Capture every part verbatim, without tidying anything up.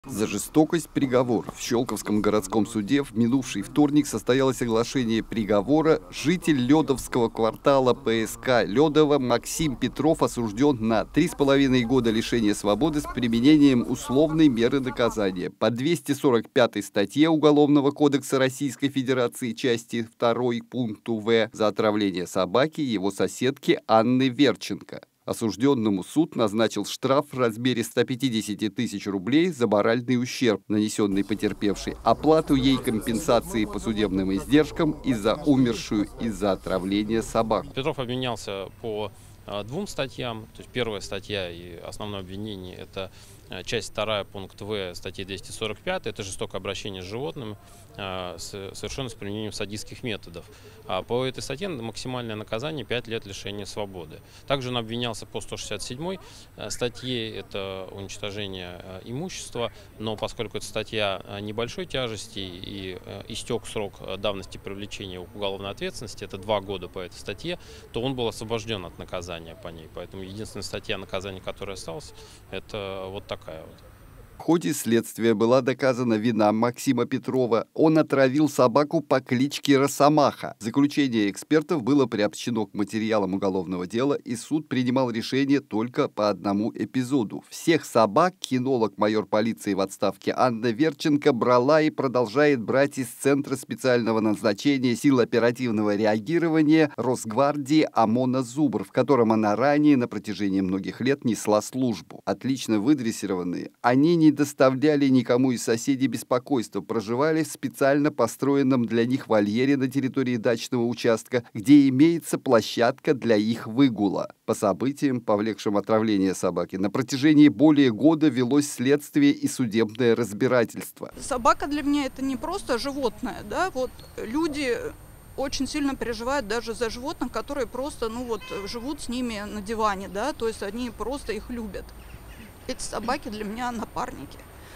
За жестокость приговор. В Щелковском городском суде в минувший вторник состоялось оглашение приговора. Житель Ледовского квартала ПСК Ледово Максим Петров осужден на три с половиной года лишения свободы с применением условной меры наказания по двести сорок пятой статье Уголовного кодекса Российской Федерации, части второй, пункту В, за отравление собаки его соседки Анны Верченко. Осужденному суд назначил штраф в размере ста пятидесяти тысяч рублей за моральный ущерб, нанесенный потерпевшей, оплату ей компенсации по судебным издержкам и за умершую из-за отравления собаку. Петров обвинялся по двум статьям. То есть первая статья и основное обвинение — это часть вторая, пункт В статьи двести сорок пять. Это жестокое обращение с животным, совершенно с применением садистских методов. А по этой статье максимальное наказание — пять лет лишения свободы. Также он обвинялся по сто шестьдесят седьмой статье, это уничтожение имущества, но поскольку эта статья небольшой тяжести и истек срок давности привлечения к уголовной ответственности, это два года по этой статье, то он был освобожден от наказания по ней. Поэтому единственная статья наказания, которая осталась, это вот такая вот. В ходе следствия была доказана вина Максима Петрова. Он отравил собаку по кличке Росомаха. Заключение экспертов было приобщено к материалам уголовного дела, и суд принимал решение только по одному эпизоду. Всех собак кинолог майор полиции в отставке Анна Верченко брала и продолжает брать из Центра специального назначения сил оперативного реагирования Росгвардии ОМОНа «Зубр», в котором она ранее на протяжении многих лет несла службу. Отлично выдрессированные, они не доставляли никому из соседей беспокойства, проживали в специально построенном для них вольере на территории дачного участка, где имеется площадка для их выгула. По событиям, повлекшим отравление собаки, на протяжении более года велось следствие и судебное разбирательство. Собака для меня — это не просто животное, да, вот люди очень сильно переживают даже за животных, которые просто, ну вот, живут с ними на диване, да, то есть они просто их любят. Эти собаки для меня напарники.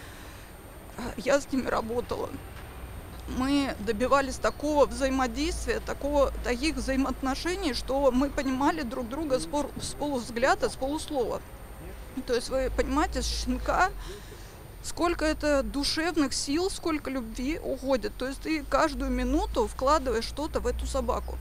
Я с ними работала. Мы добивались такого взаимодействия, такого, таких взаимоотношений, что мы понимали друг друга с, пол, с полувзгляда, с полуслова. То есть вы понимаете, с щенка сколько это душевных сил, сколько любви уходит. То есть ты каждую минуту вкладываешь что-то в эту собаку.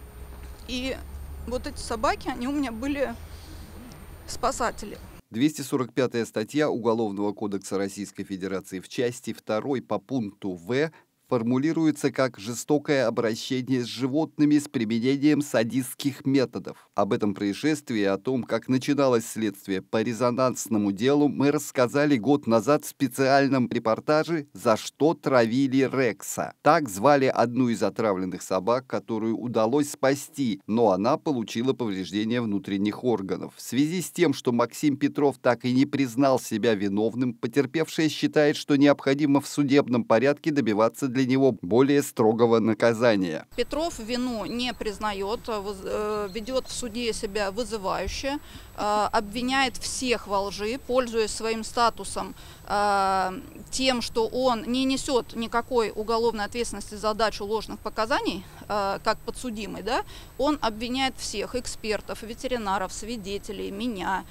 И вот эти собаки, они у меня были спасатели. двести сорок пятая статья Уголовного кодекса Российской Федерации в части второй по пункту В формулируется как «жестокое обращение с животными с применением садистских методов». Об этом происшествии и о том, как начиналось следствие по резонансному делу, мы рассказали год назад в специальном репортаже «За что травили Рекса». Так звали одну из отравленных собак, которую удалось спасти, но она получила повреждения внутренних органов. В связи с тем, что Максим Петров так и не признал себя виновным, потерпевшая считает, что необходимо в судебном порядке добиваться для него более строгого наказания. Петров вину не признает, ведет в суде себя вызывающе, обвиняет всех во лжи, пользуясь своим статусом тем, что он не несет никакой уголовной ответственности за дачу ложных показаний, как подсудимый, да, он обвиняет всех экспертов, ветеринаров, свидетелей, меня,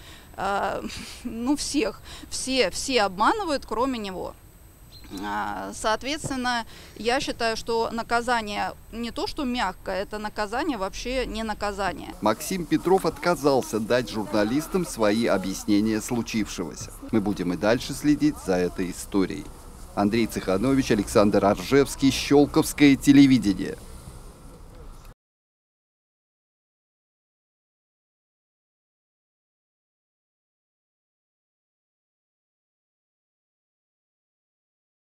ну всех, все, все обманывают, кроме него. Соответственно, я считаю, что наказание не то, что мягкое, это наказание вообще не наказание. Максим Петров отказался дать журналистам свои объяснения случившегося. Мы будем и дальше следить за этой историей. Андрей Цеханович, Александр Аржевский, Щелковское телевидение.